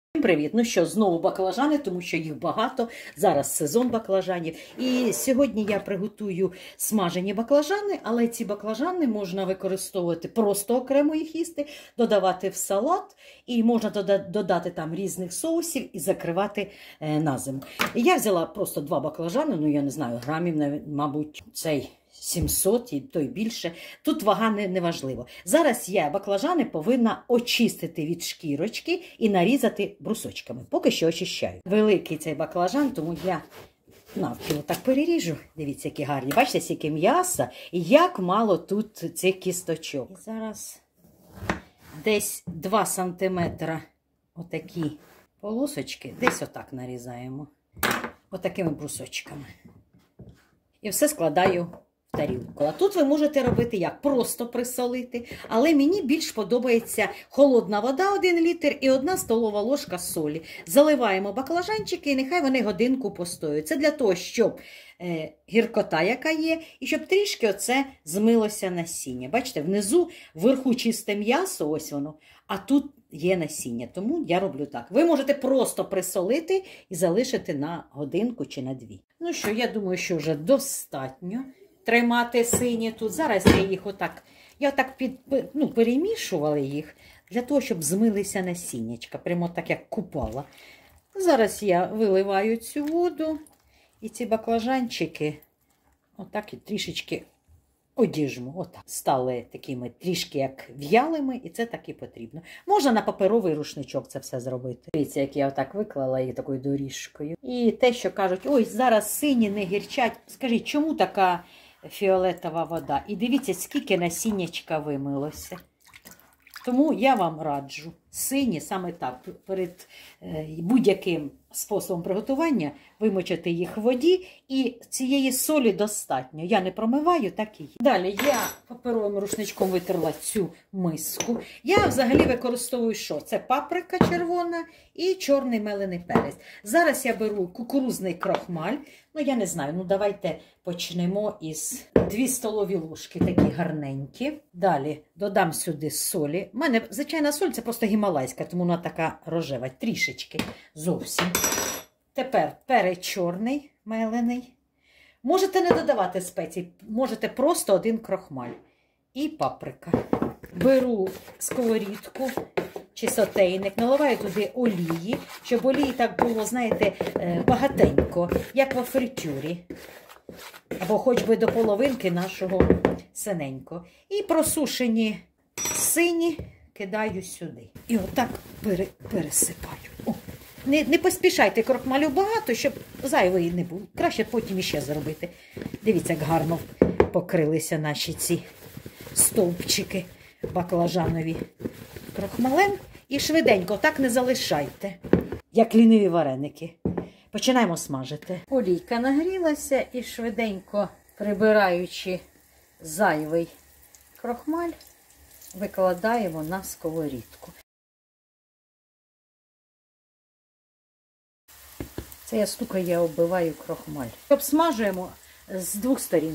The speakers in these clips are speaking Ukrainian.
Всім привіт! Ну що, знову баклажани, тому що їх багато. Зараз сезон баклажанів. І сьогодні я приготую смажені баклажани, але ці баклажани можна використовувати просто окремо їх їсти, додавати в салат, і можна додати там різних соусів і закривати на зиму. Я взяла просто 2 баклажани, ну я не знаю, грамів, мабуть, цей 700 і то й більше. Тут вага не важливо. Зараз я баклажани повинна очистити від шкірочки і нарізати брусочками. Поки що очищаю. Великий цей баклажан, тому я навпіл так переріжу. Дивіться, які гарні. Бачите, скільки м'яса і як мало тут цих кісточок. І зараз десь 2 см отакі полосочки, десь отак нарізаємо. Отакими брусочками. І все складаю в тарілку. А тут ви можете робити як? Просто присолити. Але мені більш подобається холодна вода 1 літр і 1 столова ложка солі. Заливаємо баклажанчики і нехай вони годинку постоють. Це для того, щоб гіркота, яка є, і щоб трішки оце змилося насіння. Бачите, внизу, вверху чисте м'ясо, ось воно, а тут є насіння. Тому я роблю так. Ви можете просто присолити і залишити на годинку чи на 2. Ну що, я думаю, що вже достатньо тримати сині тут. Зараз я їх отак, перемішувала їх, для того, щоб змилися насіннячка, прямо так, як купала. Зараз я виливаю цю воду, і ці баклажанчики отак і трішечки одіжму. Отак. Стали такими трішки як в'ялими, і це так і потрібно. Можна на паперовий рушничок це все зробити. Дивіться, як я отак виклала їх такою доріжкою. І те, що кажуть, ой, зараз сині не гірчать. Скажіть, чому така фіолетова вода? І дивіться, скільки насіннячка вимилося. Тому я вам раджу сині саме так, перед будь-яким способом приготування вимочити їх в воді, і цієї солі достатньо. Я не промиваю, так і є. Далі я паперовим рушничком витерла цю миску. Я взагалі використовую що? Це паприка червона і чорний мелений перець. Зараз я беру кукурудзний крохмаль. Ну, я не знаю, давайте почнемо із 2 столові ложки, такі гарненькі. Далі додам сюди солі. У мене звичайна соль, це просто гімалайська, тому вона така рожева, трішечки, зовсім. Тепер перець чорний, мелений. Можете не додавати спецій, можете просто 1 крохмаль. І паприка. Беру сковорідку чи сотейник, наливаю туди олії, щоб олії так було, знаєте, багатенько, як в фритюрі. Або хоч би до половинки нашого синенького. І просушені сині кидаю сюди. І отак пересипаю. О. Не поспішайте крохмалю багато, щоб зайвої не було. Краще потім іще зробити. Дивіться, як гарно покрилися наші ці стовпчики баклажанові крохмалем. І швиденько, так не залишайте, як ліниві вареники. Починаємо смажити. Олійка нагрілася і швиденько, прибираючи зайвий крохмаль, викладаємо на сковорідку. Це я стукаю, я оббиваю крохмаль. Обсмажуємо з 2 сторін.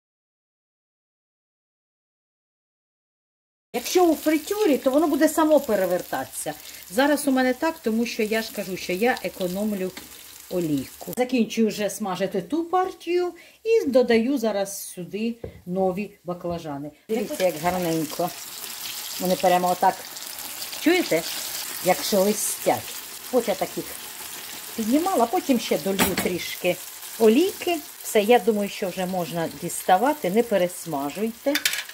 Якщо у фритюрі, то воно буде само перевертатися. Зараз у мене так, тому що я ж кажу, що я економлю олійку. Закінчую вже смажити ту партію і додаю зараз сюди нові баклажани. Дивіться, як гарненько. Вони прямо отак, чуєте, як шелестять. От я таких піднімала, потім ще долью трішки олійки. Все, я думаю, що вже можна діставати, не пересмажуйте.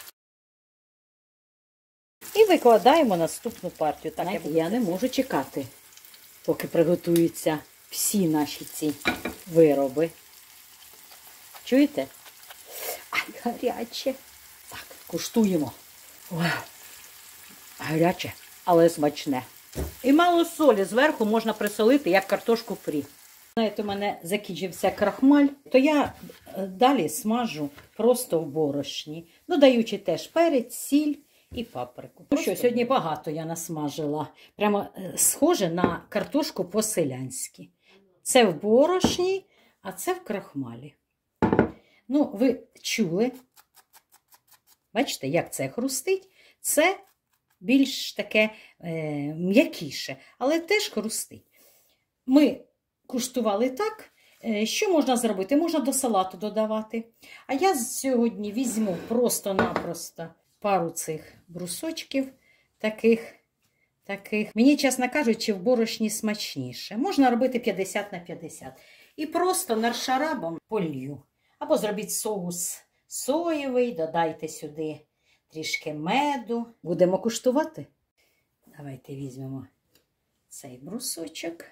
І викладаємо наступну партію. Так, я не можу чекати, поки приготуються всі наші ці вироби. Чуєте? Ай, гаряче. Так, куштуємо. Ой, гаряче, але смачне. І мало солі зверху можна присолити, як картошку фрі. Знаєте, у мене закінчився крахмаль, то я далі смажу просто в борошні, додаючи теж перець, сіль і паприку. Ну що, сьогодні багато я насмажила. Прямо схоже на картошку по-селянськи. Це в борошні, а це в крахмалі. Ну, ви чули, бачите, як це хрустить? Це більш таке м'якіше, але теж хрустить. Ми куштували так. Що можна зробити? Можна до салату додавати. А я сьогодні візьму просто-напросто пару цих брусочків таких. Мені, чесно кажучи, в борошні смачніше. Можна робити 50 на 50. І просто наршарабом полью. Або зробіть соус соєвий, додайте сюди трішки меду. Будемо куштувати. Давайте візьмемо цей брусочок.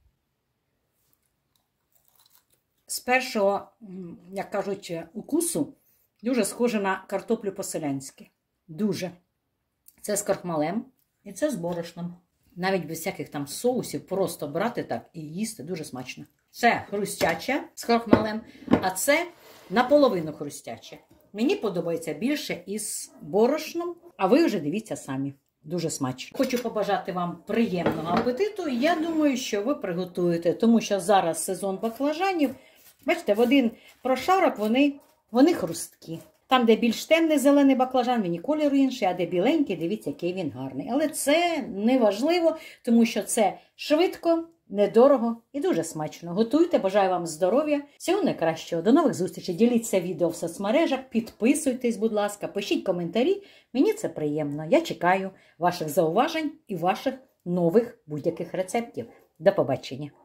З першого, як кажуть, укусу дуже схоже на картоплю по-селянськи. Дуже. Це з крохмалем і це з борошном. Навіть без всяких там соусів просто брати так і їсти дуже смачно. Це хрустяче з крохмалем, а це наполовину хрустяче. Мені подобається більше із борошном, а ви вже дивіться самі. Дуже смачно. Хочу побажати вам приємного апетиту. І я думаю, що ви приготуєте, тому що зараз сезон баклажанів. Бачите, в один прошарок вони хрусткі. Там, де більш темний зелений баклажан, він і кольору інший, а де біленький, дивіться, який він гарний. Але це не важливо, тому що це швидко, недорого і дуже смачно. Готуйте, бажаю вам здоров'я, всього найкращого. До нових зустрічей. Діліться відео в соцмережах, підписуйтесь, будь ласка, пишіть коментарі. Мені це приємно. Я чекаю ваших зауважень і ваших нових будь-яких рецептів. До побачення.